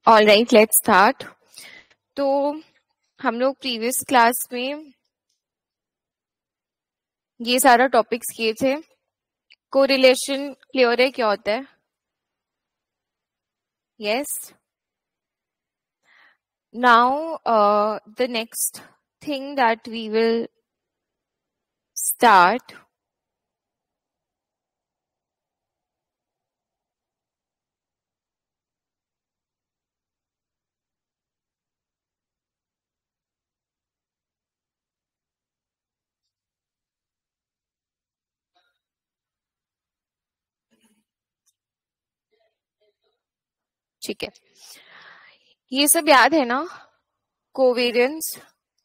All right, let's start. तो हम लोग प्रीवियस क्लास में ये सारा टॉपिक्स किए थे। कोरिलेशन क्लियर है क्या होता है? Yes. Now the next thing that we will start ठीक है, ये सब याद है ना? Covariance,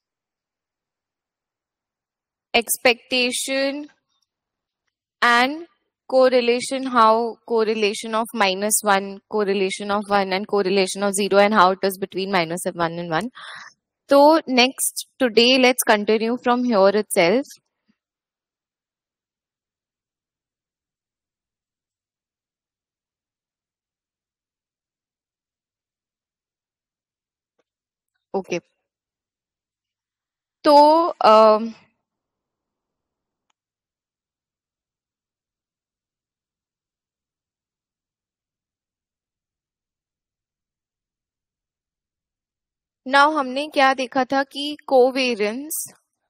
expectation and correlation, how correlation of -1, correlation of 1 and correlation of 0, and how it is between -1 and 1. So next, today let's continue from here itself. Okay, तो now हमने क्या देखा था कि covariance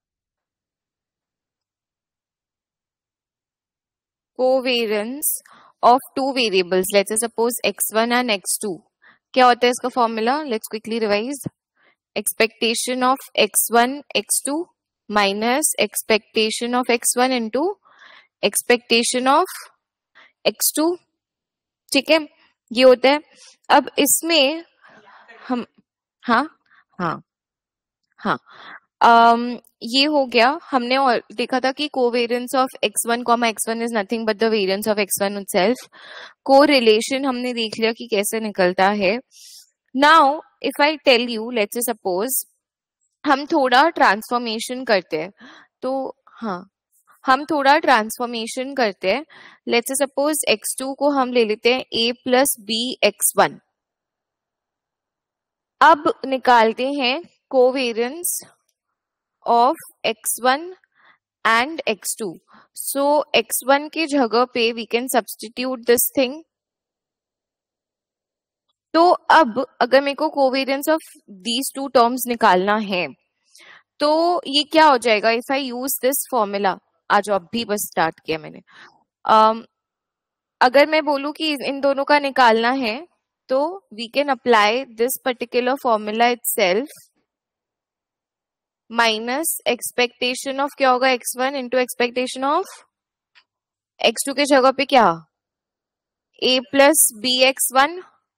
of two variables, let's say suppose x1 and x2, क्या होता है इसका formula? Let's quickly revise. Expectation of x1 x2 minus expectation of x1 into expectation of x2। ठीक है, ये होता है। अब इसमें हम हाँ हाँ हाँ ये हो गया। हमने और देखा था कि covariance of x1 comma x1 is nothing but the variance of x1 itself। Correlation हमने देख लिया कि कैसे निकलता है। Now if I tell you, let's say suppose हम थोड़ा ट्रांसफॉर्मेशन करते हैं, तो हाँ हम थोड़ा ट्रांसफॉर्मेशन करते हैं। लेट्स से सपोज x2 को हम ले लेते हैं a प्लस बी x1। अब निकालते हैं covariance of x1 and x2। So x1 की जगह पे we can substitute this thing. तो अब अगर मेरे को covariance of these two terms निकालना है तो ये क्या हो जाएगा? If I use this formula, आज अभी बस स्टार्ट किया मैंने। अगर मैं बोलूं कि इन दोनों का निकालना है तो we can apply this particular formula itself minus expectation of क्या होगा x1 into expectation of x2 के जगह पे क्या a प्लस बी x1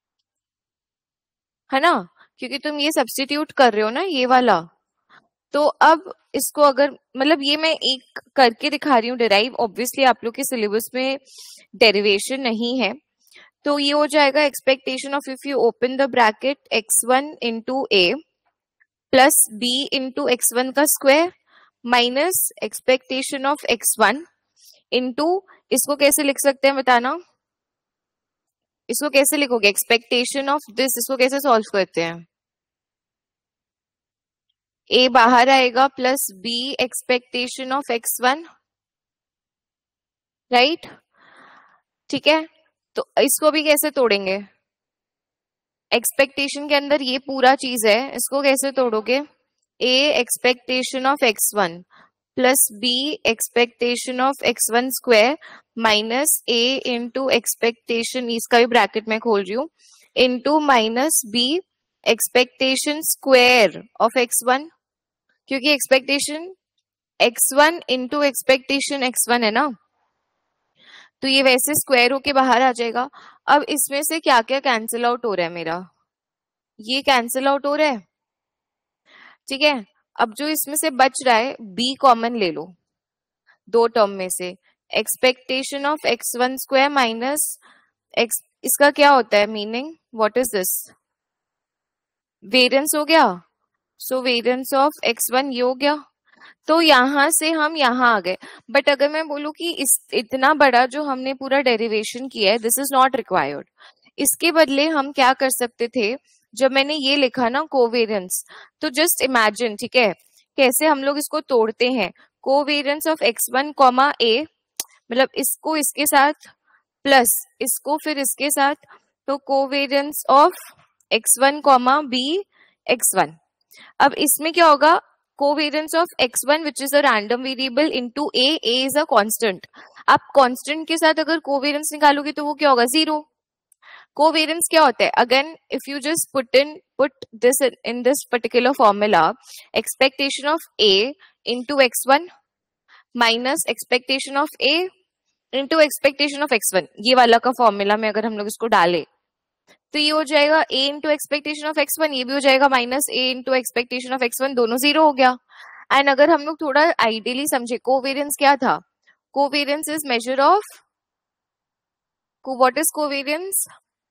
है ना, क्योंकि तुम ये सब्स्टिट्यूट कर रहे हो ना ये वाला। तो अब इसको अगर मतलब ये मैं एक करके दिखा रही हूँ डिराइव, ऑब्वियसली आप लोग के सिलेबस में डेरिवेशन नहीं है। तो ये हो जाएगा expectation of, if you open the bracket, x1 into A plus B into x1 का square minus expectation of x1 into, इसको कैसे लिख सकते हैं बताना? इसको कैसे लिखोगे? एक्सपेक्टेशन ऑफ दिस, इसको कैसे सॉल्व करते हैं? ए बाहर आएगा plus B expectation of x1, right? ठीक है, तो इसको भी कैसे तोड़ेंगे? एक्सपेक्टेशन के अंदर ये पूरा चीज है, इसको कैसे तोड़ोगे? A expectation of x1 plus B expectation of x1 square minus A into expectation, इसका भी ब्रैकेट में खोल रही हूँ, into minus B expectation square of x1, क्योंकि expectation x1 into expectation x1 है ना, तो ये वैसे स्क्वायर होके बाहर आ जाएगा। अब इसमें से क्या क्या कैंसिल आउट हो रहा है मेरा? ये कैंसिल आउट हो रहा है, ठीक है। अब जो इसमें से बच रहा है b कॉमन ले लो दो टर्म में से, expectation of x1 square minus x, इसका क्या होता है meaning? What is this? Variance हो गया। सो वेरिएंस ऑफ x1 ये हो गया। तो यहां से हम यहां आ गए। बट अगर मैं बोलूं कि इस इतना बड़ा जो हमने पूरा डेरिवेशन किया है, दिस इज नॉट रिक्वायर्ड। इसके बदले हम क्या कर सकते थे? जब मैंने ये लिखा ना कोवेरियंस, तो जस्ट इमेजिन, ठीक है, कैसे हम लोग इसको तोड़ते हैं। कोवेरियंस ऑफ x1 कॉमा ए, मतलब इसको इसके साथ प्लस इसको फिर इसके साथ, तो covariance of x1 comma B x1। अब इसमें क्या होगा, covariance of x1 which is a random variable into A is a constant. आप कांस्टेंट के साथ अगर कोवेरियंस निकालोगे तो वो क्या होगा, जीरो। कोवेरियंस क्या होता है, again if you just put this in this particular formula, expectation of A into x1 minus expectation of A into expectation of x1, ये वाला का फॉर्मूला में अगर हम लोग इसको डाले तो ये हो जाएगा a into expectation of x1, ये भी हो जाएगा minus a into expectation of x1, दोनों जीरो हो गया। एंड अगर हम लोग थोड़ा आइडियली समझे, कोवेरियंस क्या था, covariance is measure of, what is covariance,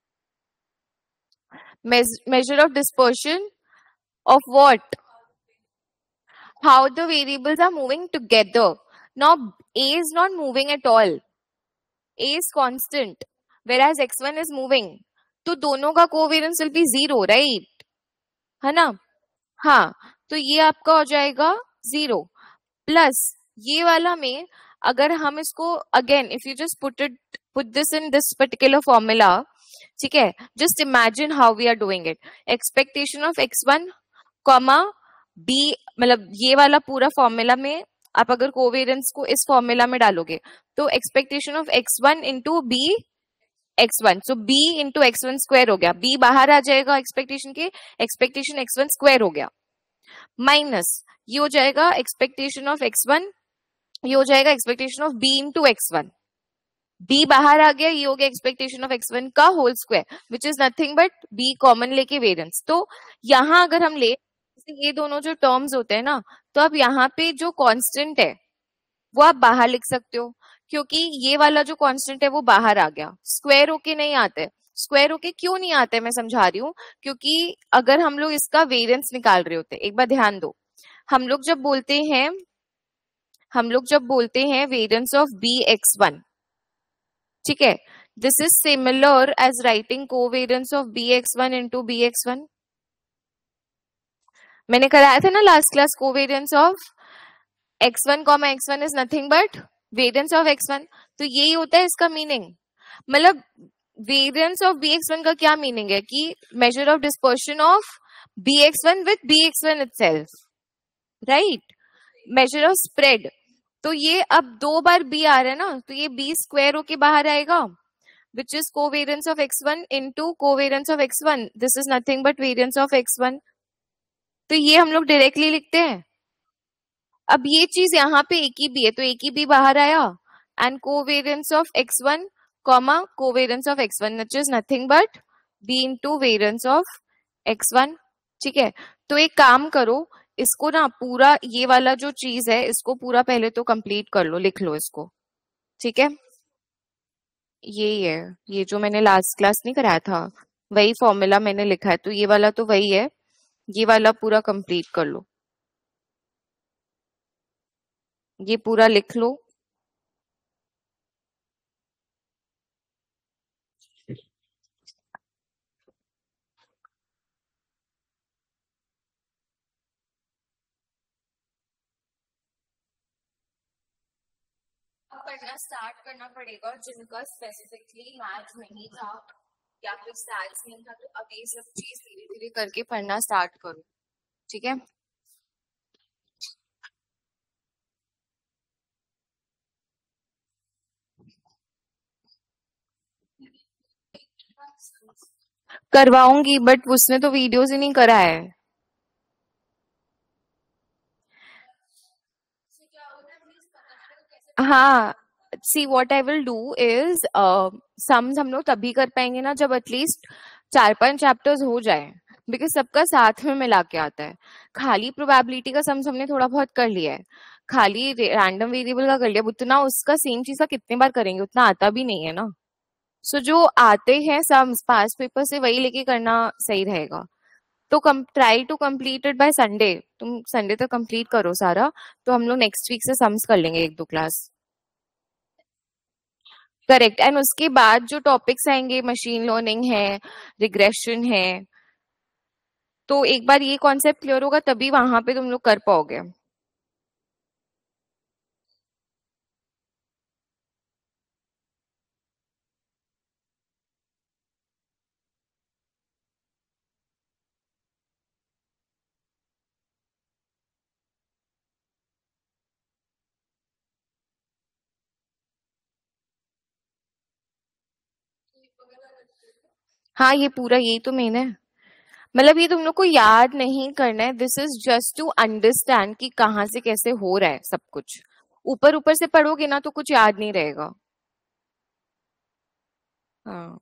measure of dispersion of what, how the variables are moving together. Now a is not moving at all, a is constant whereas x1 is moving, तो दोनों का covariance will be zero, right, है ना। हाँ, तो ये आपका हो जाएगा जीरो। प्लस ये वाला में अगर हम इसको again if you just put this in this particular formula, ठीक है, just imagine how we are doing it. Expectation of x1 comma B, मतलब ये वाला पूरा फॉर्मूला में आप अगर कोवेरियंस को इस फॉर्मूला में डालोगे तो expectation of x1 into B x1, so b into x1 square हो गया, b बाहर आ जाएगा एक्सपेक्टेशन के, एक्सपेक्टेशन x1 स्क्वायर हो गया, माइनस ये हो जाएगा एक्सपेक्टेशन ऑफ x1, ये हो जाएगा expectation of b into x1, b बाहर आ गया, ये हो गया एक्सपेक्टेशन ऑफ x1 का whole square which is nothing but b common लेके वेरिएंस। तो यहाँ अगर हम ले ये दोनों जो टर्म्स होते हैं ना, तो अब यहाँ पे जो कांस्टेंट है वो आप बाहर लिख सकते हो, क्योंकि ये वाला जो कांस्टेंट है वो बाहर आ गया, स्क्वायर होके नहीं आते। स्क्वायर होके क्यों नहीं आते मैं समझा रही हूँ, क्योंकि अगर हम लोग इसका वेरिएंस निकाल रहे होते, एक बार ध्यान दो, हम लोग जब बोलते हैं वेरिएंस ऑफ बी x1, ठीक है, this is similar as writing covariance of B x1 into B x1। मैंने कराया था ना last class, covariance of x1 comma x1 is nothing but variance of x1, तो यही होता है इसका मीनिंग। मतलब वेरियंस ऑफ bx1 का क्या मीनिंग है कि measure of dispersion of bx1 with bx1 itself, right, measure of spread. तो ये अब दो बार b आ रहा है ना, तो ये b स्क्वायर होके बाहर आएगा which is covariance of x1 into covariance of x1, this is nothing but variance of x1, तो ये हम लोग डायरेक्टली लिखते हैं। अब ये चीज यहाँ पे एक ही बी है, तो एक ही बी बाहर आया, and covariance of x1 comma covariance of x1 which is nothing but b into variance of x1, ठीक है। तो एक काम करो, इसको ना पूरा ये वाला जो चीज है इसको पूरा पहले तो कंप्लीट कर लो, लिख लो इसको, ठीक है। यही है, ये जो मैंने लास्ट क्लास नहीं कराया था वही फॉर्मूला मैंने लिखा है, तो ये वाला तो वही है, ये वाला पूरा कंप्लीट कर लो, ये पूरा लिख लो। पढ़ना स्टार्ट करना पड़ेगा जिनका स्पेसिफिकली मैथ नहीं था या फिर स्टैट्स नहीं था, तो अब ये सब चीज धीरे धीरे करके पढ़ना स्टार्ट करो, ठीक है। करवाऊंगी बट उसने तो वीडियोस ही नहीं करा है। हाँ, see what I will do is sums हम लोग तभी कर पाएंगे ना जब एटलीस्ट 4-5 चैप्टर्स हो जाए, बिकॉज सबका साथ में मिला के आता है। खाली प्रोबेबिलिटी का सम्स हमने थोड़ा बहुत कर लिया है, खाली रैंडम वेरिएबल का कर लिया, उतना उसका सेम चीज का कितने बार करेंगे, उतना आता भी नहीं है ना। सो जो आते हैं सम्स पास पेपर से वही लेके करना सही रहेगा। तो try to complete it by Sunday, तुम संडे तक कंप्लीट करो सारा, तो हम लोग नेक्स्ट वीक से सम्स कर लेंगे 1-2 क्लास। करेक्ट, एंड उसके बाद जो टॉपिक्स आएंगे, मशीन लर्निंग है, रिग्रेशन है, तो एक बार ये कॉन्सेप्ट क्लियर होगा तभी वहां पे तुम लोग कर पाओगे. हाँ, ये पूरा यही तो मेन है. मतलब ये तुम लोग को याद नहीं करना है. This is just to understand कि कहाँ से कैसे हो रहा है सब कुछ. ऊपर ऊपर से पढ़ोगे ना तो कुछ याद नहीं रहेगा. हाँ.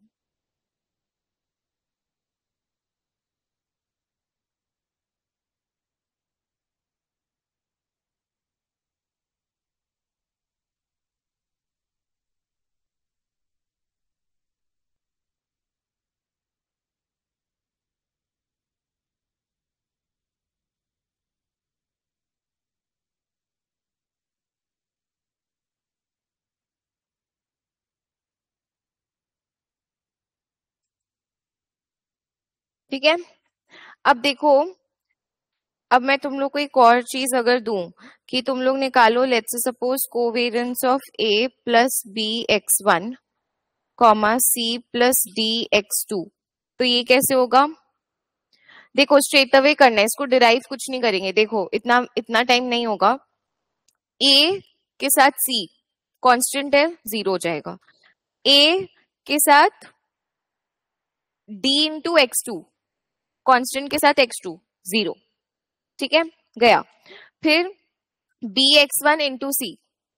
ठीक है. अब देखो. अब मैं तुम लोग को एक और चीज अगर दूं कि तुम लोग निकालो, let's suppose covariance of A plus B X one comma C plus D X two. तो ये कैसे होगा? देखो, स्ट्रेट अवे करना है इसको, डिराइव कुछ नहीं करेंगे. देखो, इतना इतना टाइम नहीं होगा. ए के साथ सी कांस्टेंट है, जीरो हो जाएगा. ए के साथ D into X two constant के साथ एक्स टू, जीरो. ठीक है, गया. फिर B X one into C.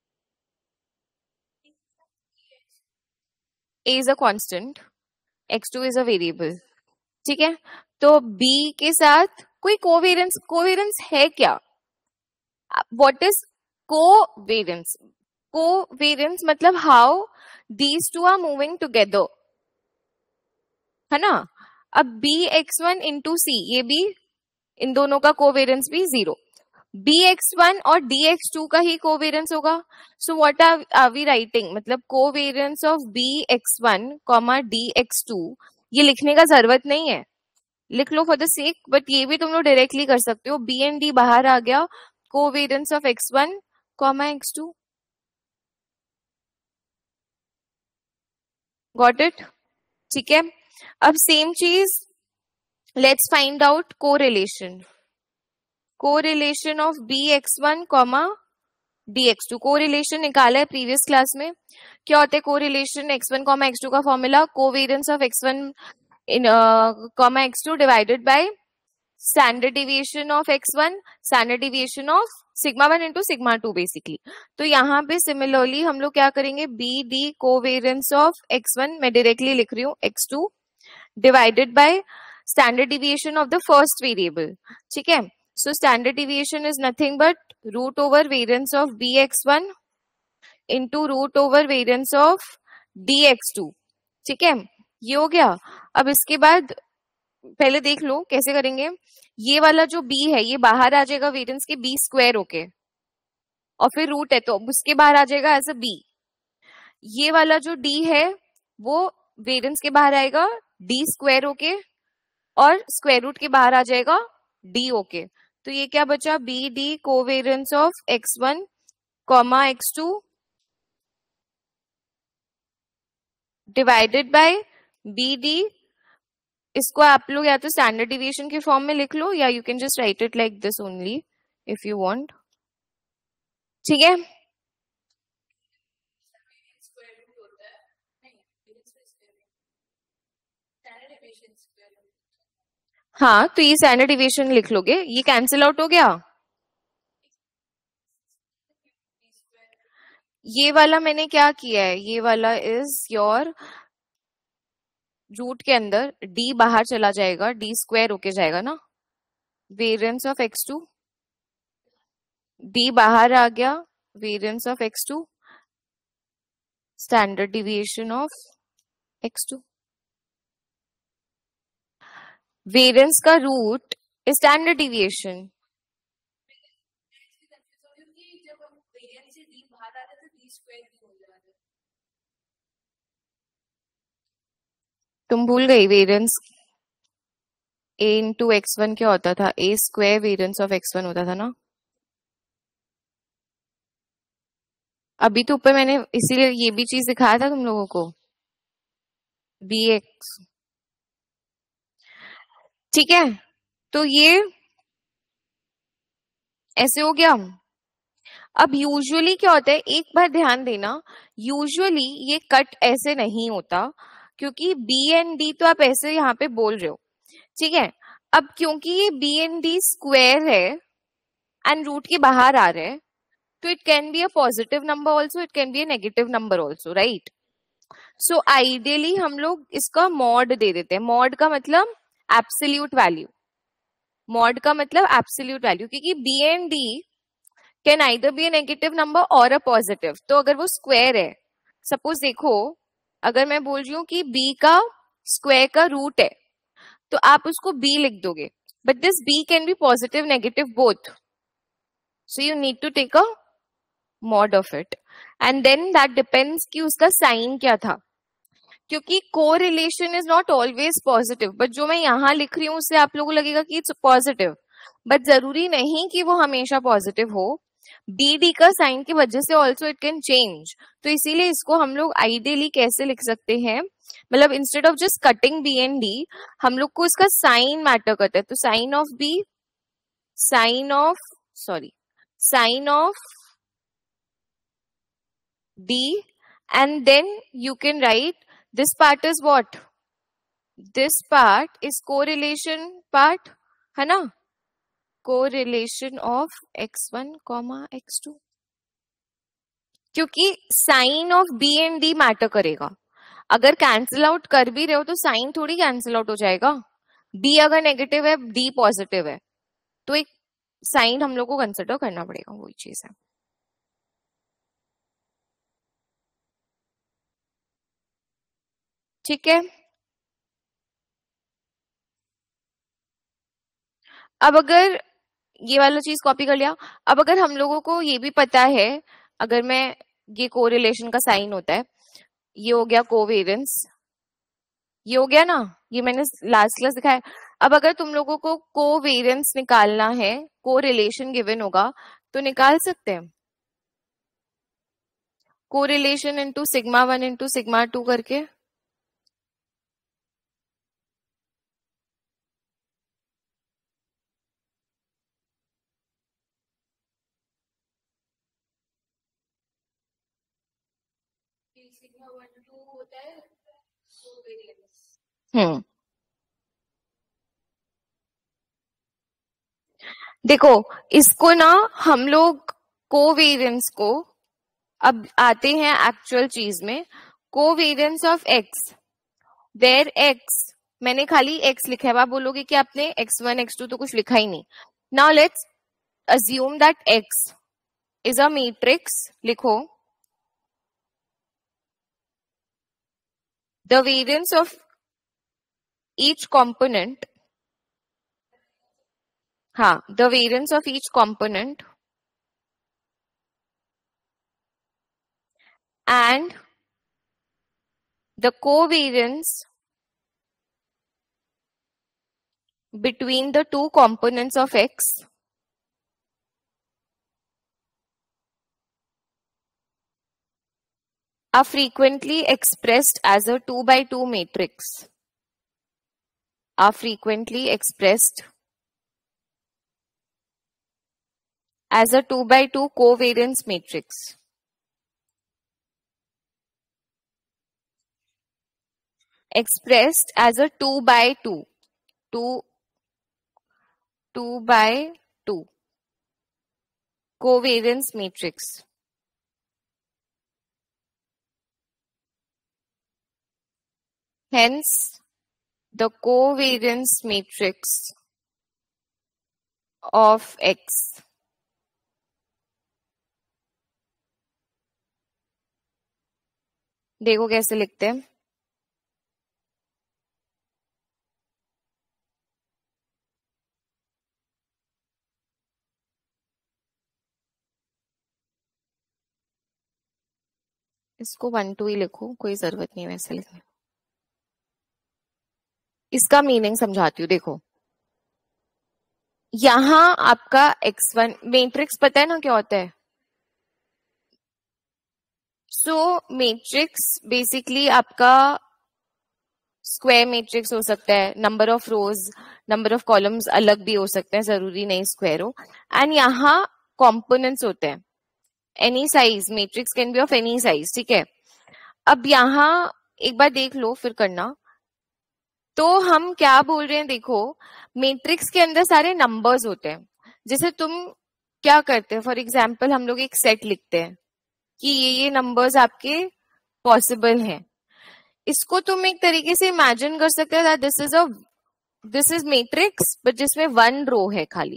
A is a constant, X two is a variable. ठीक है. तो बी के साथ कोई कोवेरियंस, कोवेरियंस है क्या? What is covariance? कोवेरियंस मतलब how these two are moving together, है ना. अब B X one into C, ये भी, इन दोनों का कोवेरियंस भी जीरो. बी एक्स वन और डी एक्स टू का ही कोवेरियंस होगा. So what are we writing? मतलब covariance of B X one comma D X two. ये लिखने का जरूरत नहीं है, लिख लो फॉर द सेक, बट ये भी तुम लोग डायरेक्टली कर सकते हो. बी एंड डी बाहर आ गया. Covariance of X one comma X two. Got it? ठीक है. अब सेम चीज, let's find out correlation. Correlation of B X one comma D X two. Correlation निकाला है प्रीवियस क्लास में. क्या होता है correlation? X one comma X two का formula covariance of X one in comma X two divided by standard deviation of X one, standard deviation of sigma one into sigma two basically. तो यहाँ पे similarly हम लोग क्या करेंगे? B D covariance of X one, मैं directly लिख रही हूँ, X two divided by standard deviation of the first variable. ठीक है. So standard deviation is nothing but root over variance of bx1 into root over variance of dx2. ठीक है, ये हो गया. अब इसके बाद पहले देख लो कैसे करेंगे. ये वाला जो b है ये बाहर आ जाएगा वेरियंस के b स्क्वायर होके, और फिर रूट है तो उसके बाहर आ जाएगा एज अ b. ये वाला जो d है वो वेरियंस के बाहर आएगा d स्क्वायर होके, और स्क्वायर रूट के बाहर आ जाएगा डी ओके. तो ये क्या बचा? B D covariance of X one comma X two divided by B D. इसको आप लोग या तो स्टैंडर्ड डिविएशन के फॉर्म में लिख लो, या you can just write it like this only if you want. ठीक है. हाँ, तो ये स्टैंडर्ड डिविएशन लिख लोगे, ये कैंसिल आउट हो गया. ये वाला मैंने क्या किया है, ये वाला इज योर रूट के अंदर डी बाहर चला जाएगा, डी स्क्वायर होके जाएगा ना. Variance of X two, D बाहर आ गया, variance of X two, standard deviation of X two. Variance का रूट स्टैंडर्ड डिविएशन. तुम भूल गई variance. A into X one क्या होता था, A square variance of X one होता था ना। अभी तो ऊपर मैंने इसीलिए ये भी चीज दिखाया था तुम लोगों को, बी एक्स। ठीक है, तो ये ऐसे हो गया। अब यूजुअली क्या होता है, एक बार ध्यान देना, यूजुअली ये कट ऐसे नहीं होता, क्योंकि बी एंड डी तो आप ऐसे यहाँ पे बोल रहे हो, ठीक है। अब क्योंकि ये बी एंड डी स्क्वायर है एंड रूट के बाहर आ रहे हैं, तो it can be a positive number also, it can be a negative number also, right. So ideally हम लोग इसका मॉड दे देते हैं। मॉड का मतलब एब्सोल्यूट वैल्यू, मॉड का मतलब एब्सोल्यूट वैल्यू, क्योंकि B and D can either be a negative number और अ पॉजिटिव। तो अगर वो स्क्वायर है, सपोज देखो, अगर मैं बोल रही हूँ कि बी का स्क्वायर का रूट है, तो आप उसको बी लिख दोगे, but this B can be positive negative both, so you need to take a mod of it, and then that depends कि उसका साइन क्या था, क्योंकि correlation is not always positive, but जो मैं यहाँ लिख रही हूँ उससे आप लोगों को लगेगा कि इट्स पॉजिटिव, बट जरूरी नहीं कि वो हमेशा पॉजिटिव हो। बी डी का साइन की वजह से ऑल्सो इट कैन चेंज। तो इसीलिए इसको हम लोग आइडियली कैसे लिख सकते हैं, मतलब instead of just cutting B and D, हम लोग को इसका साइन मैटर करता है। तो sign of B, sign of, sorry, sign of D, and then you can write this part is what? This part is correlation part, है ना? Correlation of x1, x2. क्योंकि sign of B and D matter करेगा। अगर cancel out कर भी रहे हो तो साइन थोड़ी कैंसिल आउट हो जाएगा। बी अगर नेगेटिव है, डी पॉजिटिव है, तो एक साइन हम लोग को कंसिडर करना पड़ेगा, वही चीज है। ठीक है, अब अगर ये वाला चीज कॉपी कर लिया, अब अगर हम लोगों को ये भी पता है, अगर मैं, ये कोरिलेशन का साइन होता है, ये हो गया कोवेरियंस, ये हो गया ना, ये मैंने लास्ट क्लास दिखाया। अब अगर तुम लोगों को कोवेरियंस निकालना है, कोरिलेशन गिवन होगा, तो निकाल सकते हैं correlation into sigma one into sigma two करके। सिग्मा वन टू होता है कोवेरियंस। देखो, इसको ना हम लोग कोवेरियंस को, अब आते हैं एक्चुअल चीज में, covariance of X, there X, मैंने खाली एक्स लिखा है, आप बोलोगे कि आपने एक्स वन एक्स टू तो कुछ लिखा ही नहीं। Now let's assume that X is a matrix, लिखो the variance of each component, हाँ, the variance of each component and the covariance between the two components of x are frequently expressed as a 2 by 2 matrix, are frequently expressed as a 2 by 2 covariance matrix. Expressed as a 2 by 2, 2 by 2 covariance matrix. Hence, the covariance matrix of x, देखो कैसे लिखते हैं, इसको 1 2 ही लिखो, कोई जरूरत नहीं वैसे लिखने। इसका मीनिंग समझाती हूँ, देखो यहाँ आपका x1 मैट्रिक्स पता है ना क्या होता है? सो मैट्रिक्स बेसिकली आपका स्क्वायर मैट्रिक्स हो सकता है, number of rows number of columns अलग भी हो सकते हैं, जरूरी नहीं स्क्वायर हो। एंड यहाँ कॉम्पोनेंट्स होते हैं, any size, matrix can be of any size, ठीक है। अब यहाँ एक बार देख लो फिर करना। तो हम क्या बोल रहे हैं, देखो मैट्रिक्स के अंदर सारे नंबर्स होते हैं। जैसे तुम क्या करते हैं, फॉर एग्जाम्पल हम लोग एक सेट लिखते हैं कि ये नंबर्स आपके पॉसिबल हैं। इसको तुम एक तरीके से इमेजिन कर सकते हो, दिस इज मैट्रिक्स बट जिसमें वन रो है खाली।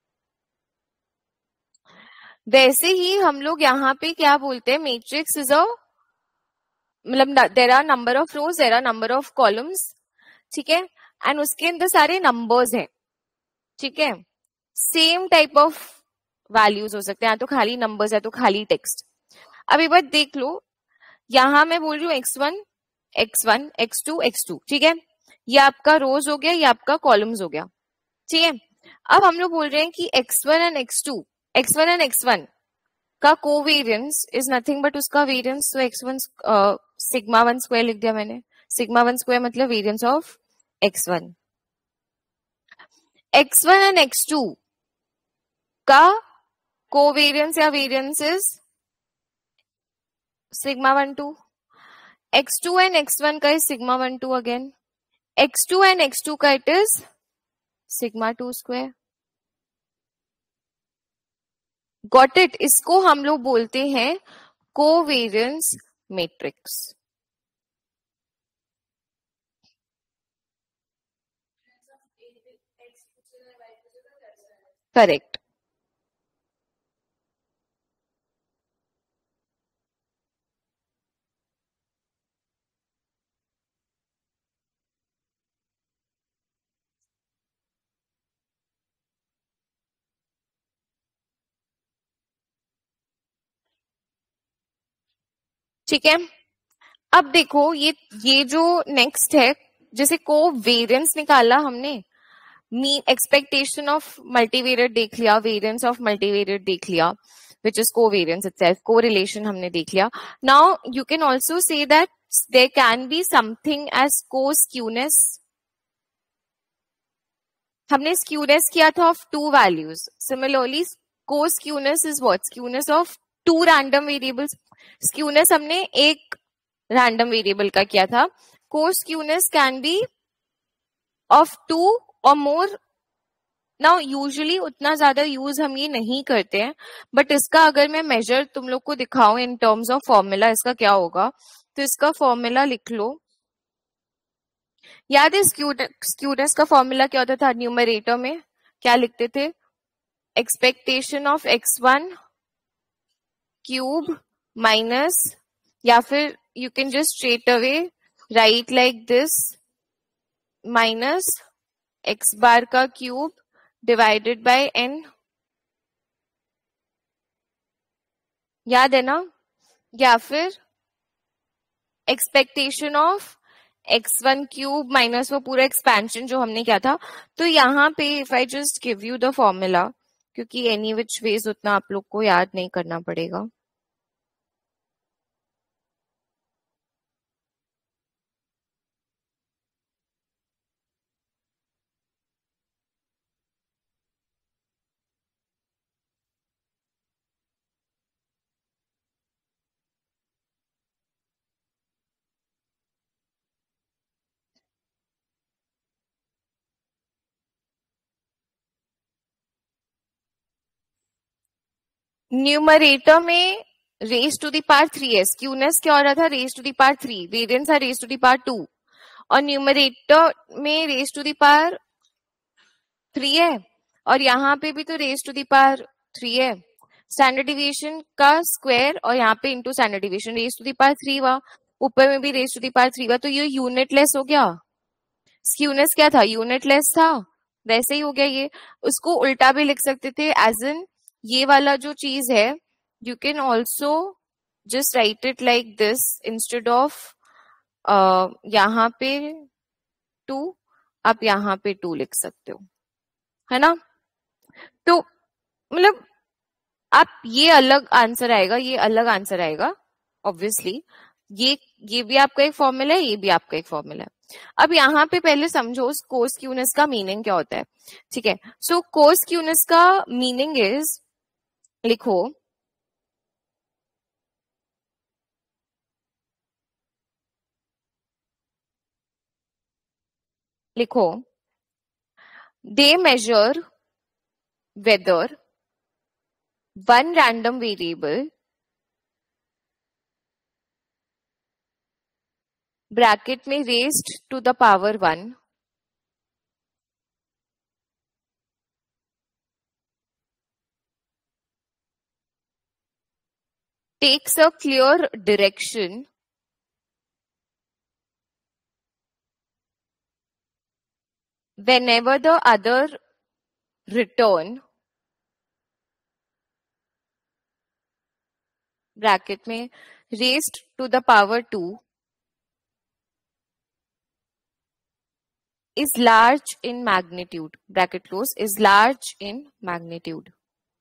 वैसे ही हम लोग यहाँ पे क्या बोलते हैं, मैट्रिक्स इज अ, मतलब there are number of rows, there are number of columns, ठीक है, एंड उसके अंदर सारे नंबर्स हैं, ठीक है। सेम टाइप ऑफ वैल्यूज हो सकते हैं, या तो खाली नंबर्स है तो खाली टेक्स्ट। अब एक बार देख लो, यहां मैं बोल रही हूँ x1 x1 x2 x2, ठीक है, ये आपका रोज हो गया, ये आपका कॉलम्स हो गया, ठीक है। अब हम लोग बोल रहे हैं कि x1 एंड x1 का कोवेरियंस इज नथिंग बट उसका वेरियंस, तो x1 सिग्मा वन स्क्वायर लिख दिया मैंने। सिग्मा वन स्क्वायर मतलब variance of x1 and x2 का कोवेरियंस या variance is sigma one two. x2 and x1 का is sigma one two again, x2 and x2 का it is sigma two square. Got it? इसको हम लोग बोलते हैं कोवेरियंस मैट्रिक्स। करेक्ट। ठीक है, अब देखो ये जो नेक्स्ट है, जैसे कोवेरियंस निकाला हमने, मीन एक्सपेक्टेशन ऑफ मल्टीवेरिएट देख लिया, वेरियंस ऑफ मल्टीवेरिएट देख लिया, which is covariance itself, correlation हमने देख लिया। Now you can also say that there can be something as coskewness. हमने स्क्यूनेस किया था of two values, similarly coskewness is what, skewness of two random variables. Skewness हमने एक random variable का किया था, coskewness can be of two और more. Now usually उतना ज्यादा यूज हम ये नहीं करते हैं, बट इसका अगर मैं मेजर तुम लोग को दिखाऊं इन टर्म्स ऑफ फॉर्मूला, इसका क्या होगा, तो इसका फॉर्मूला लिख लो। याद है स्क्यूनेस का फॉर्मूला क्या होता था? न्यूमरेटर में क्या लिखते थे? Expectation of x1 cube minus, या फिर you can just straight away write like this, minus x bar का क्यूब डिवाइडेड बाय n। याद है ना? या फिर expectation of x1 cube minus वो पूरा एक्सपेंशन जो हमने किया था। तो यहाँ पे if I just give you the formula, क्योंकि एनी विच वेज उतना आप लोग को याद नहीं करना पड़ेगा। न्यूमरेटर में raise to the power 3 skewness क्या हो रहा था? Raise to the power 3, variance है रेज टू द पावर 2, और न्यूमरेटर में रेज टू द पावर 3 है, और यहाँ पे भी तो रेज टू द पावर 3 है। स्टैंडर्ड डिविएशन का स्क्वायर और यहाँ पे into standard deviation, raise to the power 3 हुआ, ऊपर में भी रेज टू द पावर 3 हुआ, तो ये यूनिट लेस हो गया। स्क्यूनेस क्या था? यूनिट लेस था, वैसे ही हो गया ये। उसको उल्टा भी लिख सकते थे, एज इन ये वाला जो चीज है, you can also just write it like this, instead of यहाँ पे 2 आप यहाँ पे 2 लिख सकते हो, है ना? तो मतलब आप ये अलग आंसर आएगा, ये अलग आंसर आएगा ऑब्वियसली। ये ये भी आपका एक फॉर्मूला है, ये भी आपका एक फॉर्मूला है। अब यहाँ पे पहले समझो कोस क्यूनेस का मीनिंग क्या होता है। ठीक है, सो कोस क्यूनेस का मीनिंग इज, लिखो लिखो they measure whether one random variable bracket में raised to the power 1 takes a clear direction whenever the other return bracket में raised to the power 2 is large in magnitude, bracket close, is large in magnitude.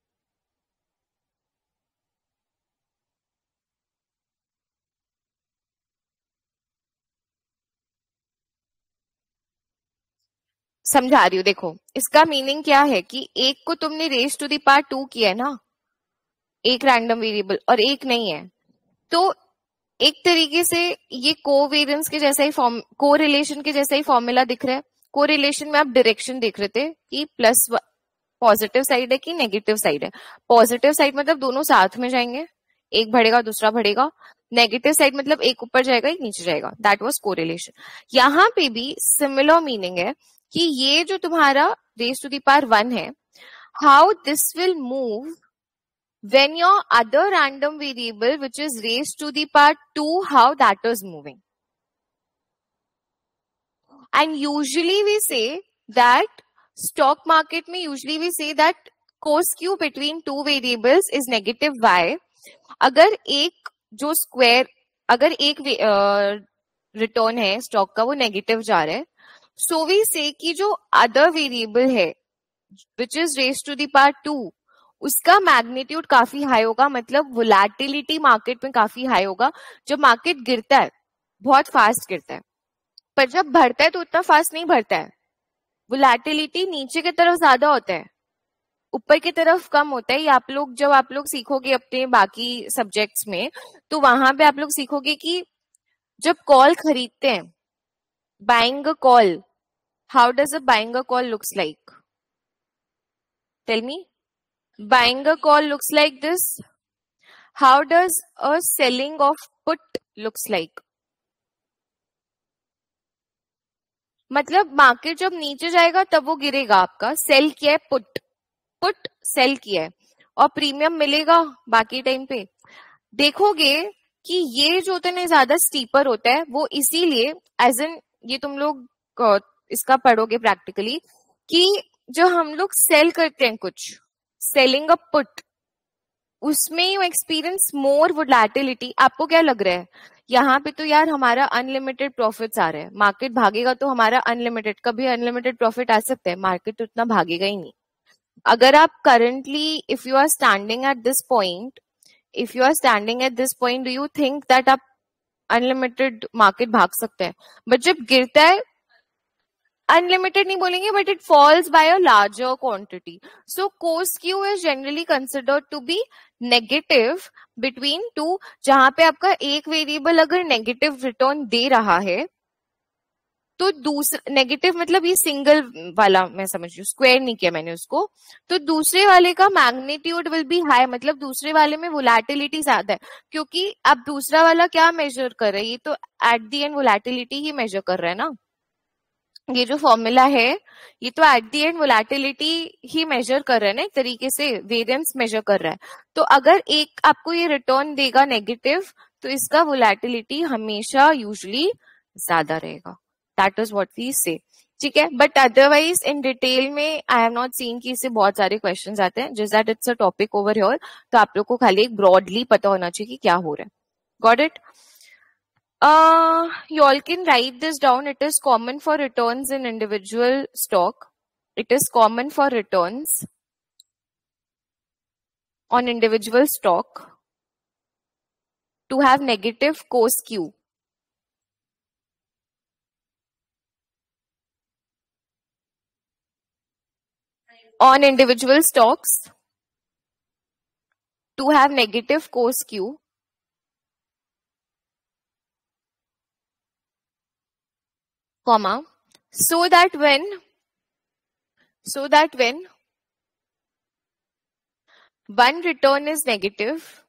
समझा रही हूँ, देखो इसका meaning क्या है कि एक को तुमने रेज टू द पावर 2 किया है ना, एक रैंडम वेरिएबल, और एक नहीं है, तो एक तरीके से ये कोवेरियंस के जैसा ही फॉर्म, को रिलेशन के जैसा ही फॉर्मूला दिख रहा है। को रिलेशन में आप डायरेक्शन देख रहे थे कि प्लस पॉजिटिव साइड है कि नेगेटिव साइड है। पॉजिटिव साइड मतलब दोनों साथ में जाएंगे, एक बढ़ेगा दूसरा बढ़ेगा। नेगेटिव साइड मतलब एक ऊपर जाएगा एक नीचे जाएगा। That was correlation. यहाँ पे भी सिमिलर मीनिंग है कि ये जो तुम्हारा रेज टू द पावर 1 है, how this will move when your other random variable which is raised to the power 2, how that is moving. And usually we say that stock market में usually we say that cos q between two variables is negative y. अगर एक जो square, अगर एक return है stock का वो negative जा रहा है, सो वी से कि जो अदर वेरिएबल है which is raise to the power 2 उसका मैग्नीट्यूड काफी हाई होगा, मतलब वोलेटिलिटी मार्केट में काफी हाई होगा। जब मार्केट गिरता है बहुत फास्ट गिरता है, पर जब बढ़ता है तो उतना फास्ट नहीं बढ़ता है। वोलेटिलिटी नीचे की तरफ ज्यादा होता है, ऊपर की तरफ कम होता है। ये आप लोग जब आप लोग सीखोगे अपने बाकी सब्जेक्ट्स में, तो वहां पे आप लोग सीखोगे कि जब कॉल खरीदते हैं, buying a call, how does a buying a call looks like? Tell me. Buying a call looks like this. How does a selling of put looks like? मतलब मार्केट जब नीचे जाएगा तब वो गिरेगा, आपका सेल किया है पुट, पुट सेल किया है और प्रीमियम मिलेगा बाकी टाइम पे। देखोगे कि ये जो उतने ज्यादा स्टीपर होता है वो इसीलिए, एज एन ये तुम लोग इसका पढ़ोगे प्रैक्टिकली कि जो हम लोग सेल करते हैं कुछ, सेलिंग अ पुट, उसमें यू एक्सपीरियंस मोर वोलेटिलिटी। आपको क्या लग रहा है यहाँ पे तो यार हमारा अनलिमिटेड प्रॉफिट्स आ रहे हैं, मार्केट भागेगा तो हमारा अनलिमिटेड, कभी अनलिमिटेड प्रॉफिट आ सकता है? मार्केट तो उतना भागेगा ही नहीं। अगर आप currently if you are standing at this point, if you are standing at this point, do you think that आप अनलिमिटेड मार्केट भाग सकते हैं? बट जब गिरता है, अनलिमिटेड नहीं बोलेंगे but it falls by a larger quantity. So coskew is generally considered to be negative between two, जहां पे आपका एक वेरिएबल अगर नेगेटिव रिटर्न दे रहा है तो दूसरा नेगेटिव, मतलब ये सिंगल वाला मैं समझ रही हूँ, स्क्वायर नहीं किया मैंने उसको, तो दूसरे वाले का मैग्नीट्यूड विल बी हाई, मतलब दूसरे वाले में वोलेटिलिटी ज्यादा है। क्योंकि अब दूसरा वाला क्या मेजर कर रहा है? ये तो एट दी एंड वोलेटिलिटी ही मेजर कर रहा है ना। ये जो फॉर्मूला है ये तो एट दी एंड वोलेटिलिटी ही मेजर कर रहा है ना, एक तरीके से वेरिएंस मेजर कर रहा है। तो अगर एक आपको ये रिटर्न देगा नेगेटिव, तो इसका वोलेटिलिटी हमेशा यूजुअली ज्यादा रहेगा। दैट इज व्हाट वी से। ठीक है, बट अदरवाइज इन डिटेल में आई हैव नॉट सीन कि इससे बहुत सारे क्वेश्चंस आते हैं, just that it's a topic over here. तो आप लोग को खाली एक ब्रॉडली पता होना चाहिए कि क्या हो रहा है। Got it? You all can write this down. It is common for returns in individual stock. It is common for returns on individual stock to have negative co-skew. On individual stocks to have negative co-skew, comma, so that when one return is negative,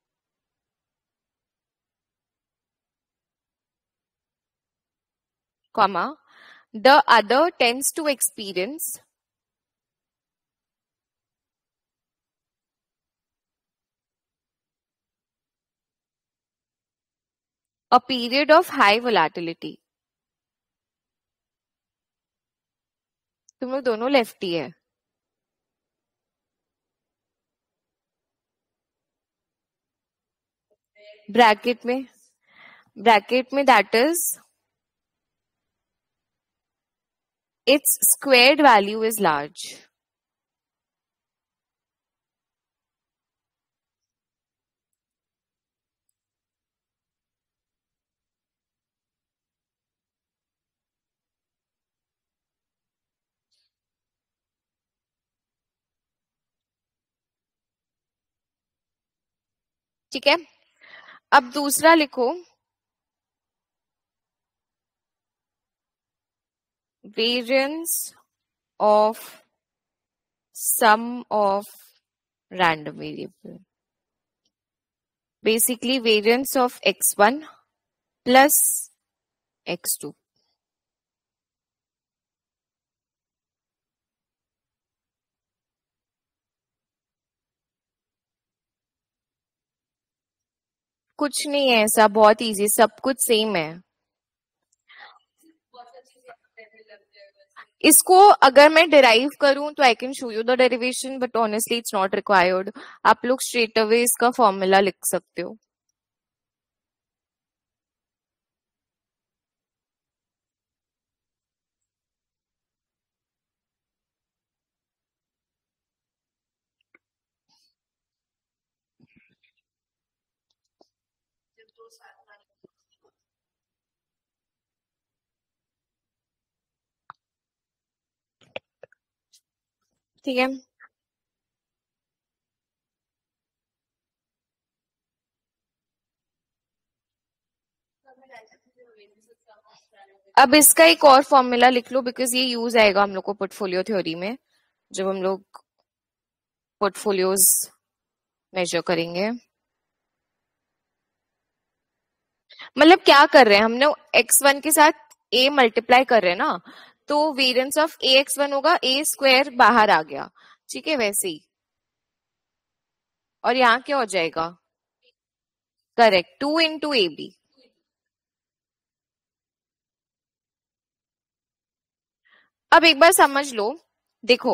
comma, the other tends to experience a period of high volatility. तुम लोग दोनों lefty है. Bracket में that is its squared value is large. ठीक है, अब दूसरा लिखो, variance of sum of random variable, basically variance of x1 plus x2. कुछ नहीं है ऐसा, बहुत इजी, सब कुछ सेम है. इसको अगर मैं डिराइव करूं तो I can show you the derivation, but honestly it's not required. आप लोग स्ट्रेट अवे इसका फॉर्मूला लिख सकते हो. ठीक है, अब इसका एक और फॉर्मूला लिख लो, बिकॉज ये यूज आएगा हम लोग को पोर्टफोलियो थ्योरी में जब हम लोग पोर्टफोलियोज मेजर करेंगे. मतलब क्या कर रहे हैं हमने, x1 के साथ a मल्टीप्लाई कर रहे हैं ना, तो वेरिएंस ऑफ ax1 होगा, a स्क्वायर बाहर आ गया. ठीक है, वैसे ही. और यहाँ क्या हो जाएगा, करेक्ट, 2 into ab. अब एक बार समझ लो, देखो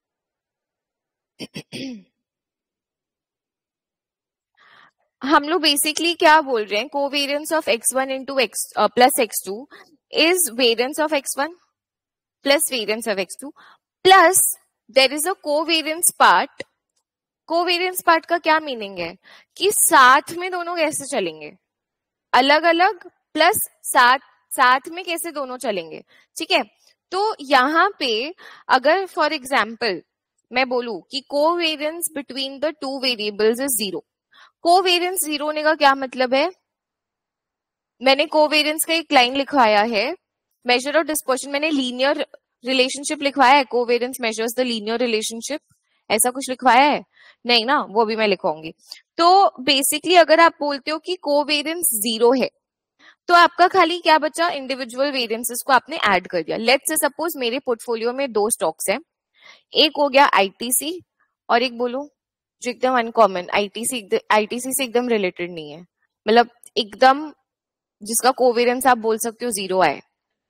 हम लोग बेसिकली क्या बोल रहे हैं, covariance of x1 into x plus x2 is variance of x1 plus variance of x2 plus there is a covariance part. Covariance part का क्या मीनिंग है कि साथ में दोनों कैसे चलेंगे, अलग अलग प्लस साथ में कैसे दोनों चलेंगे. ठीक है, तो यहाँ पे अगर फॉर एग्जाम्पल मैं बोलूं कि covariance between the two variables is 0. Covariance 0 होने का क्या मतलब है, मैंने कोवेरियंस का एक लाइन लिखवाया है, मेजर और डिस्पर्शन, मैंने लीनियर रिलेशनशिप लिखवाया है, covariance measures the linear relationship, ऐसा कुछ लिखवाया है नहीं ना, वो भी मैं लिखवाऊंगी. तो बेसिकली अगर आप बोलते हो कि कोवेरियंस 0 है, तो आपका खाली क्या बचा, इंडिविजुअल वेरियंसेस को आपने ऐड कर दिया. लेट्स से सपोज मेरे पोर्टफोलियो में 2 स्टॉक्स हैं, एक हो गया आईटीसी और एक बोलो जो एकदम अनकॉमन, आईटीसी से एकदम रिलेटेड नहीं है, मतलब एकदम जिसका कोवेरियंस आप बोल सकते हो 0 है.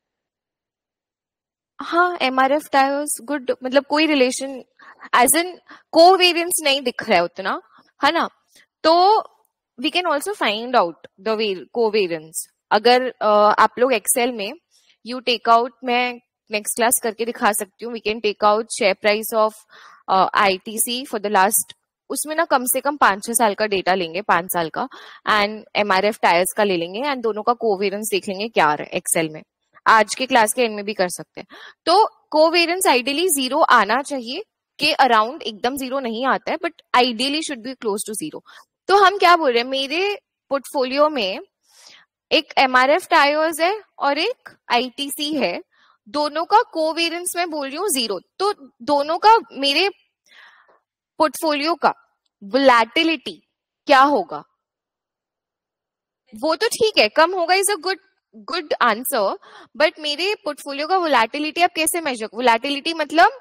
हाँ, एमआरएफ टायर्स, गुड, मतलब कोई रिलेशन एज इन कोवेरियंस नहीं दिख रहा है उतना, है ना. तो we can also find out the covariance. अगर आप लोग एक्सेल में यू टेक आउट, मैं नेक्स्ट क्लास करके दिखा सकती हूँ, we can take out share price of ITC for the last उसमें ना कम से कम 5-6 साल का डेटा लेंगे, 5 साल का, एंड MRF टायर्स का ले लेंगे एंड दोनों का कोवेरियंस देख लेंगे क्या आ रहा है एक्सेल में। आज के क्लास के एंड में भी कर सकते हैं। तो कोवेरियंस आइडियली 0 आना चाहिए, के अराउंड एकदम 0 नहीं आता है, but ideally should be close to 0। तो हम क्या बोल रहे हैं, मेरे पोर्टफोलियो में एक MRF टायर्स है और एक ITC है, दोनों का कोवेरियंस मैं बोल रही हूँ 0। तो दोनों का मेरे पोर्टफोलियो का वोलेटिलिटी क्या होगा? वो तो ठीक है, कम होगा is a good answer, but मेरे पोर्टफोलियो का वोलेटिलिटी आप कैसे मेजर? वोलेटिलिटी मतलब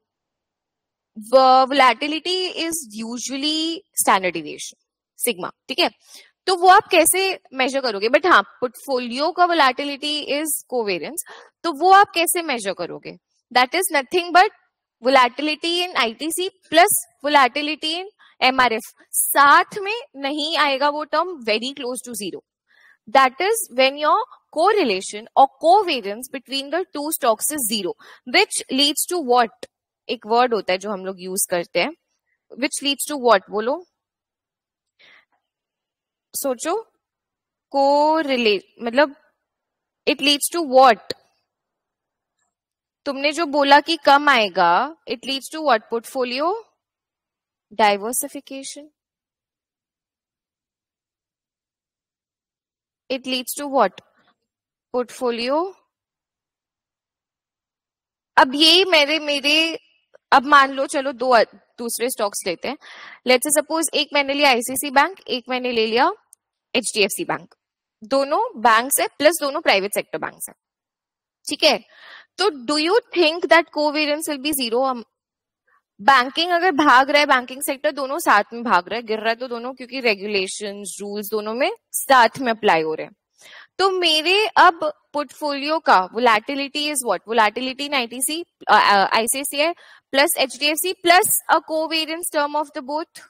volatility is usually standard deviation sigma, ठीक है? तो वो आप कैसे मेजर करोगे? बट हाँ, पोर्टफोलियो का वोलेटिलिटी इज कोवेरियंस, तो वो आप कैसे मेजर करोगे? That is nothing but volatility in ITC plus volatility in MRF, साथ में नहीं आएगा वो term very close to 0। That is when your correlation और covariance between the two stocks is 0, which leads to what? एक word होता है जो हम लोग यूज करते हैं, विच लीड्स टू व्हाट? बोलो, सोचो। कोरिलेट मतलब इट लीड्स टू व्हाट? तुमने जो बोला कि कम आएगा, it leads to what? Portfolio diversification. It leads to what? Portfolio. अब ये मेरे अब मान लो, चलो दो दूसरे स्टॉक्स लेते हैं। लेट्स से सपोज एक मैंने लिया ICICI बैंक, एक मैंने ले लिया HDFC बैंक। दोनों बैंक्स है प्लस दोनों प्राइवेट सेक्टर बैंक्स है, ठीक है? तो do you think that covariance will be 0? Banking अगर भाग रहा है, बैंकिंग सेक्टर दोनों साथ में भाग रहा है, गिर रहा है तो दोनों, क्योंकि रेगुलेशंस रूल्स दोनों में साथ में अप्लाई हो रहे हैं। तो मेरे अब पोर्टफोलियो का volatility is what? Volatility in ICICI plus HDFC plus a covariance term of the both.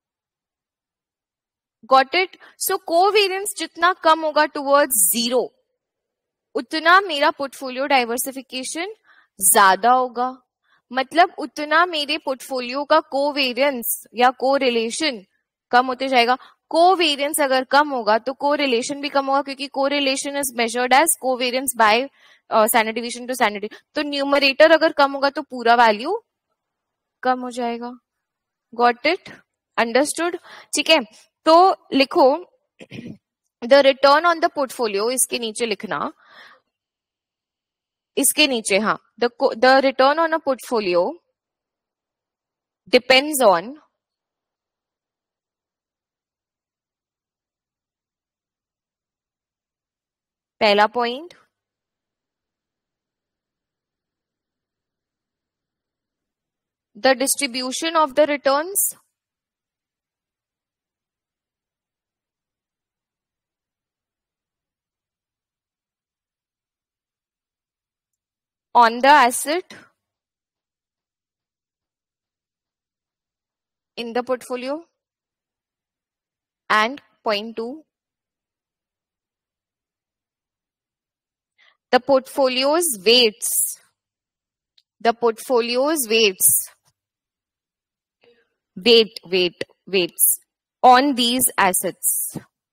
Got it? So covariance जितना कम होगा टुवर्ड्स 0, उतना मेरा पोर्टफोलियो डाइवर्सिफिकेशन ज्यादा होगा। मतलब उतना मेरे पोर्टफोलियो का कोवेरियंस या कोरिलेशन कम होते जाएगा। कोवेरियंस अगर कम होगा तो कोरिलेशन भी कम होगा, क्योंकि correlation is measured as covariance by standard division to standard. तो न्यूमरेटर अगर कम होगा तो पूरा वैल्यू कम हो जाएगा। Got it? अंडरस्टूड? ठीक है, तो लिखो the return on the portfolio, इसके नीचे लिखना, इसके नीचे, हाँ, the return on a portfolio depends on पहला point, the distribution of the returns on the asset in the portfolio, and point 2, the portfolio's weights, the portfolio's weights on these assets.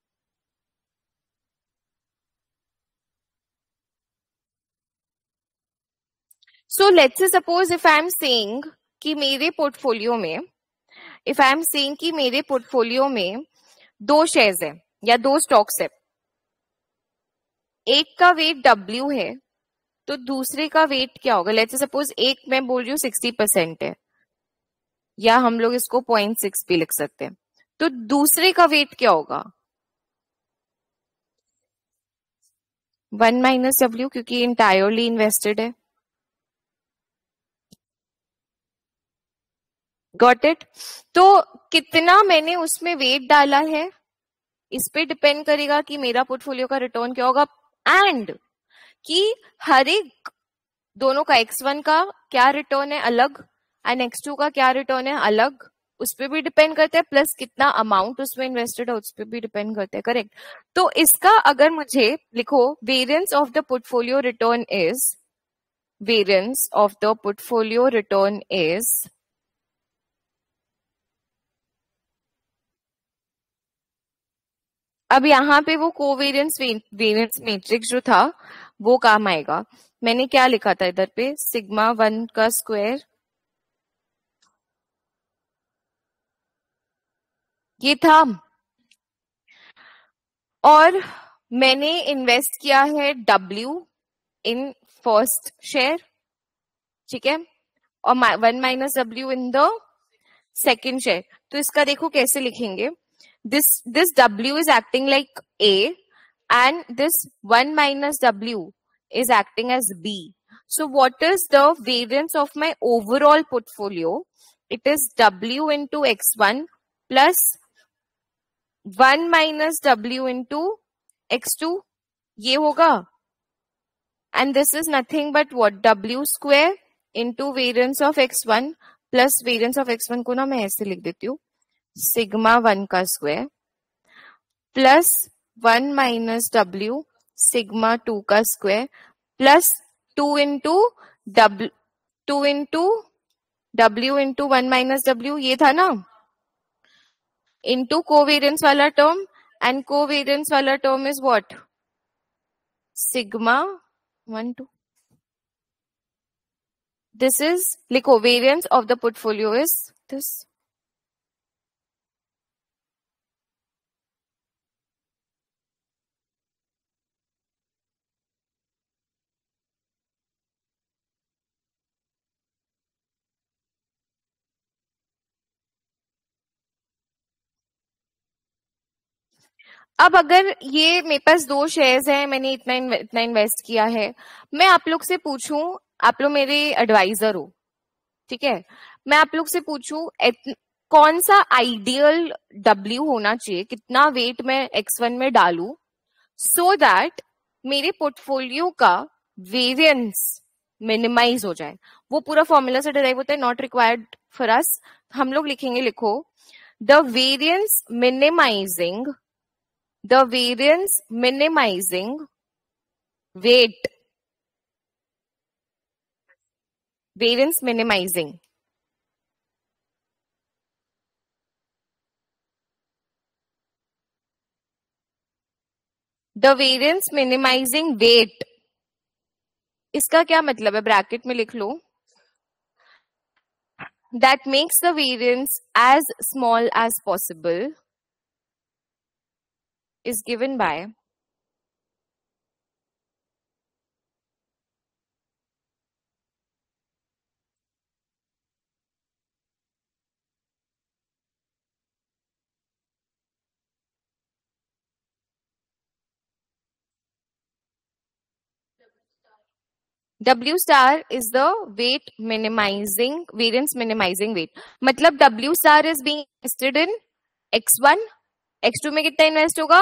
So let's say suppose if I am saying कि मेरे portfolio में, if I am saying कि मेरे portfolio में 2 shares है या 2 stocks है, एक का वेट W है तो दूसरे का वेट क्या होगा? लेट्स से सपोज एक मैं बोल रही हूँ 60% है, या हम लोग इसको 0.6 भी लिख सकते हैं, तो दूसरे का वेट क्या होगा? 1 - W, क्योंकि इंटायरली इन्वेस्टेड है। Got it? तो कितना मैंने उसमें वेट डाला है इस पे डिपेंड करेगा कि मेरा पोर्टफोलियो का रिटर्न क्या होगा, एंड कि हर एक दोनों का X1 का क्या रिटर्न है अलग एंड X2 का क्या रिटर्न है अलग, उस पर भी डिपेंड करता है, प्लस कितना अमाउंट उसमें इन्वेस्टेड है उस पर भी डिपेंड करता है। करेक्ट? तो इसका अगर मुझे लिखो, variance of the portfolio return is, variance of the portfolio return is अब यहाँ पे वो कोवेरियंस वेरियंस मैट्रिक्स जो था वो काम आएगा। मैंने क्या लिखा था इधर पे, सिग्मा 1 का स्क्वायर, ये था। और मैंने इन्वेस्ट किया है W इन फर्स्ट शेयर, ठीक है, और 1 minus W in the second share. तो इसका देखो कैसे लिखेंगे, this W is acting like A and this 1 minus W is acting as B. So what is the variance of my overall portfolio? It is W into X1 plus 1 minus W into X2, ये होगा। And this is nothing but what, W square into variance of X1 plus variance of X1 को ना मैं ऐसे लिख देती हूँ, sigma 1 का square plus 1 minus W sigma 2 का square plus 2 into W into 1 minus W, ये था ना, इंटू कोवेरियंस वाला टर्म, एंड कोवेरियंस वाला term is what, sigma 1 2। This is, लिखो, variance of the portfolio is this. अब अगर ये मेरे पास 2 शेयर्स हैं, मैंने इतना इन्वेस्ट किया है, मैं आप लोग से पूछूं, आप लोग मेरे एडवाइजर हो, ठीक है, मैं आप लोग से पूछूं कौन सा आइडियल W होना चाहिए, कितना वेट मैं X1 में डालूं, सो दैट मेरे पोर्टफोलियो का वेरिएंस मिनिमाइज हो जाए। वो पूरा फॉर्मूला से डिराइव होता है, नॉट रिक्वायर्ड फॉर अस। हम लोग लिखेंगे, लिखो, the variance minimising weight, variance minimising the variance minimising weight, इसका क्या मतलब है, ब्रैकेट में लिख लो, that makes the variance as small as possible is given by W star is the variance minimizing weight। मतलब W star is being invested in X1, X2 में कितना invest होगा,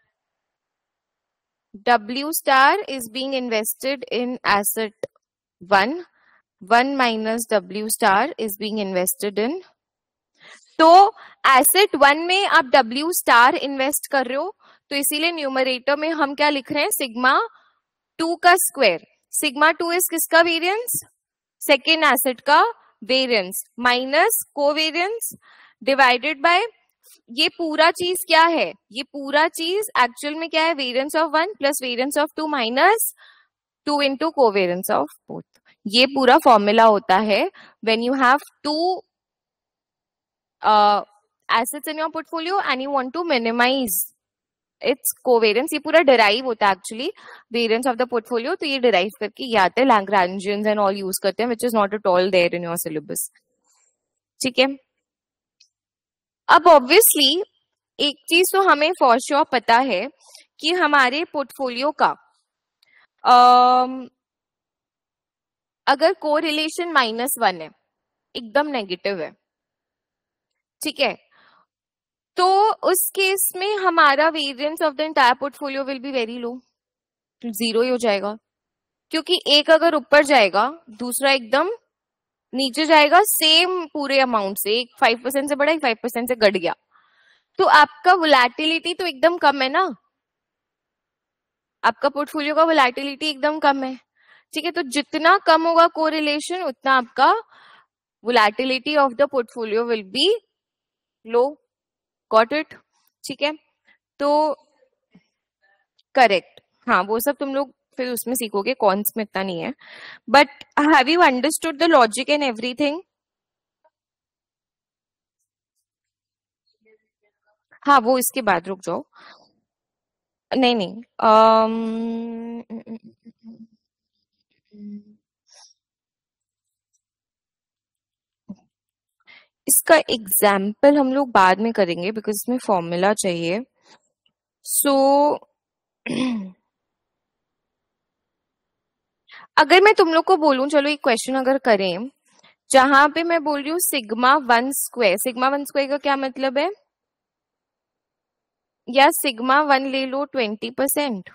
W star is being invested in asset 1, 1 minus W star is being invested in, तो asset 1 में आप W star invest कर रहे हो, तो इसीलिए न्यूमरेटर में हम क्या लिख रहे हैं, सिग्मा 2 का स्क्वायर। सिग्मा 2 इज किसका वेरिएंस, सेकेंड एसेट का variance, minus covariance divided by, ये पूरा चीज क्या है, ये पूरा चीज एक्चुअल में क्या है, variance of 1 plus variance of 2 minus 2 into covariance of both. ये पूरा फॉर्मूला होता है when you have 2 assets in your portfolio and you want to minimize its covariance। ये पूरा derive होता है actually variance of the portfolio, तो ये derive करके ये आते हैं, Lagrangians and all use करते हैं, which is not at all there in your syllabus, ठीक है। अब obviously एक चीज तो हमें for sure पता है कि हमारे पोर्टफोलियो का अगर कोरिलेशन -1 है, एकदम नेगेटिव है, ठीक है, तो उस केस में हमारा variance of the entire portfolio will be very low, 0 ही हो जाएगा, क्योंकि एक अगर ऊपर जाएगा दूसरा एकदम नीचे जाएगा, सेम पूरे अमाउंट से, एक 5% से बढ़ा, एक 5% से घट गया, तो आपका वोलेटिलिटी तो एकदम कम है ना, आपका पोर्टफोलियो का वोलेटिलिटी एकदम कम है, ठीक है, तो जितना कम होगा कोरिलेशन उतना आपका volatility of the portfolio will be low, got it, ठीक है। तो करेक्ट। हाँ, वो सब तुम लोग फिर उसमें सीखोगे, कॉन्स में इतना नहीं है। But have you understood the logic and everything? हाँ, वो इसके बाद रुक जाओ। नहीं नहीं, इसका एग्जाम्पल हम लोग बाद में करेंगे बिकॉज इसमें फॉर्मूला चाहिए। सो अगर मैं तुम लोग को बोलूं, चलो एक क्वेश्चन अगर करें जहां पे मैं बोल रही हूँ sigma one square, sigma one square का क्या मतलब है? या सिग्मा वन ले लो 20%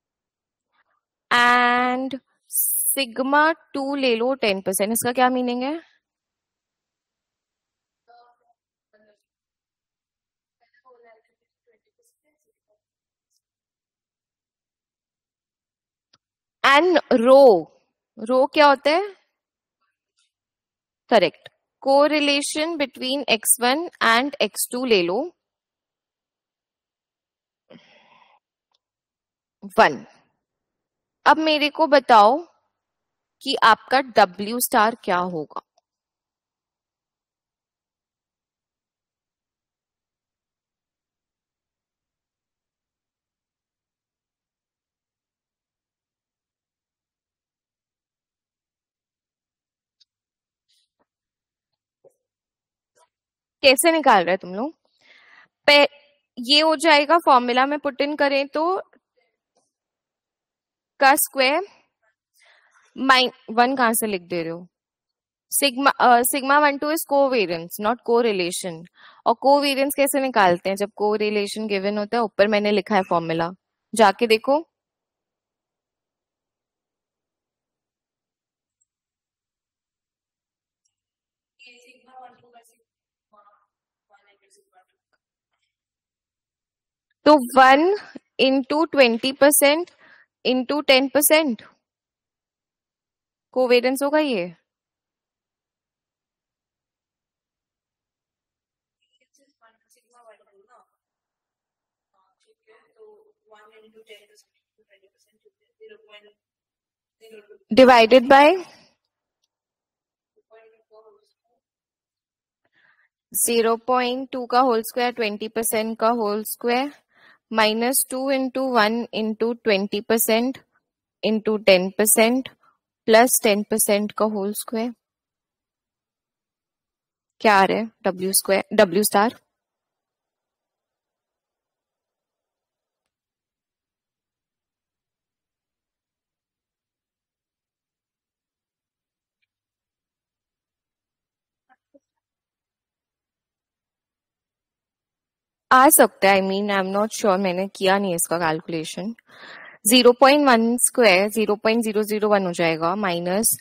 एंड सिग्मा टू ले लो 10%, इसका क्या मीनिंग है? एंड रो क्या होता है? Correct. Correlation between x1 and x2 ले लो 1। अब मेरे को बताओ कि आपका W स्टार क्या होगा? कैसे निकाल रहे हैं तुम लोग? पे ये हो जाएगा, फॉर्मूला में पुट इन करें तो का स्क्वायर माइन वन कहां से लिख दे रहे हो? Sigma sigma one two is covariance not correlation. और कोवेरियंस कैसे निकालते हैं? जब कोरिलेशन गिवन होता है, ऊपर मैंने लिखा है फॉर्मूला, जाके देखो। तो 1 into 20% into 10% कोवेरियंस होगा ये। डिवाइडेड बाय 0.2 का होल स्क्वायर, 20% का whole square, -2 into 1 into 20% into 10% plus 10% का होल स्क्वायर। क्या आ रहा है? W square, W star. आ सकता है, I mean I am not sure, मैंने किया नहीं इसका कैलकुलेशन। 0.1 स्क्वायर 0.001 हो जाएगा माइनस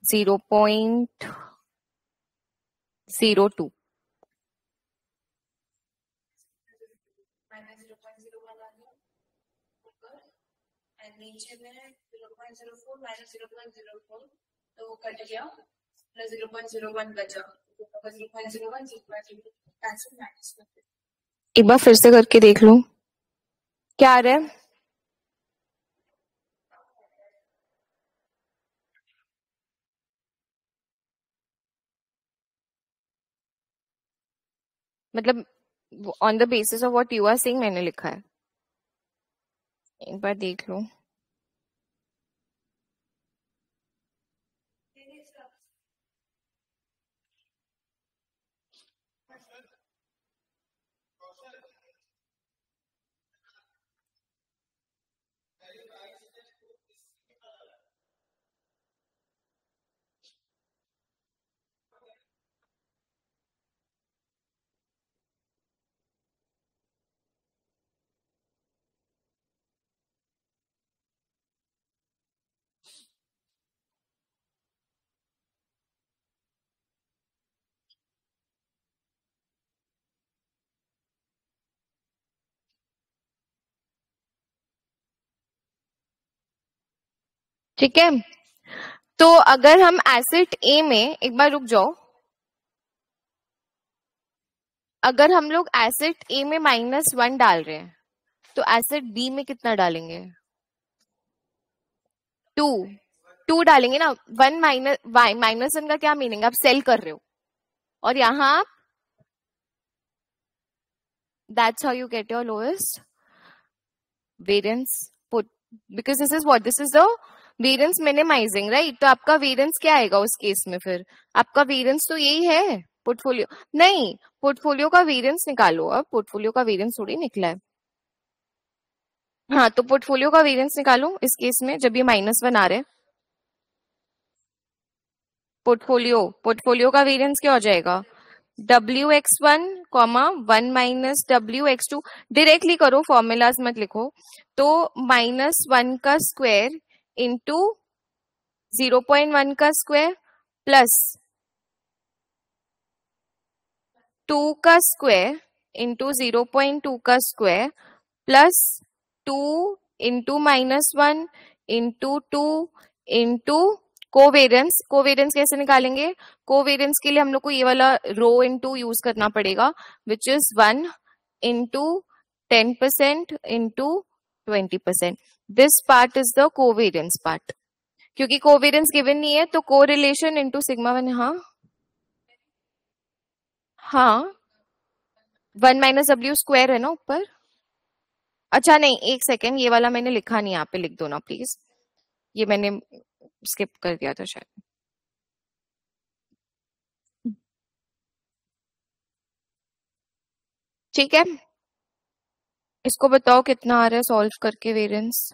0.02। एक बार फिर से करके देख लो क्या आ रहा है। मतलब on the basis of what you are saying मैंने लिखा है। एक बार देख लो। ठीक है, तो अगर हम एसिड ए में, एक बार रुक जाओ, अगर हम लोग एसिड ए में -1 डाल रहे हैं तो एसेट बी में कितना डालेंगे? 2 2 डालेंगे ना। 1 माइनस वाई माइनस 1 का क्या मीनिंग? आप सेल कर रहे हो, और यहां आप that's how you get your lowest variance put, because this is what, this is the variance minimising, right? तो आपका वेरिएंस क्या आएगा उस केस में? फिर आपका वेरिएंस तो यही है, पोर्टफोलियो नहीं, पोर्टफोलियो का वेरिएंस निकालो। अब पोर्टफोलियो का वेरिएंस थोड़ी निकला है। हाँ, तो पोर्टफोलियो का वेरिएंस निकालो इस केस में, जब ये -1 आ रहे हैं। पोर्टफोलियो का वेरिएंस क्या हो जाएगा? WX1 comma 1 minus WX2। Directly करो, फॉर्मूलाज मत लिखो। तो -1 का स्क्वायर इंटू 0.1 का स्क्वायर प्लस 2 का स्क्वायर इंटू 0.2 का square plus 2 into -1 into 2 into covariance. Covariance कैसे निकालेंगे? कोवेरियंस के लिए हम लोग को ये वाला रो इंटू यूज करना पड़ेगा, which is 1 into 10% into 20%। This part is the covariance part. क्योंकि कोवेरियंस गिवन नहीं है, तो कोरिलेशन इंटू सिग्मा 1। हाँ हाँ, 1 माइनस W स्क्वायर है ना ऊपर। अच्छा नहीं, एक सेकेंड, ये वाला मैंने लिखा नहीं, यहाँ पे लिख दो ना प्लीज। ये मैंने स्किप कर दिया था शायद। ठीक है, इसको बताओ कितना आ रहा है सॉल्व करके वेरिएंस।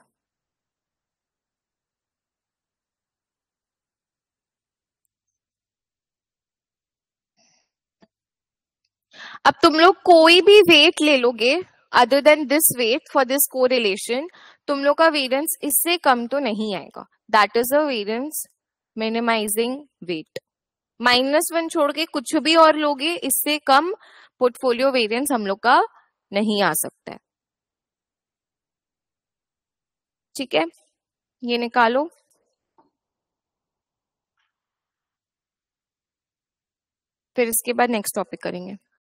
अब तुम लोग कोई भी वेट ले लोगे other than this weight for this correlation, तुम लोग का वेरिएंस इससे कम तो नहीं आएगा। That is a variance minimising weight. -1 छोड़ के कुछ भी और लोगे, इससे कम पोर्टफोलियो वेरिएंस हम लोग का नहीं आ सकता है। ठीक है, ये निकालो, फिर इसके बाद नेक्स्ट टॉपिक करेंगे।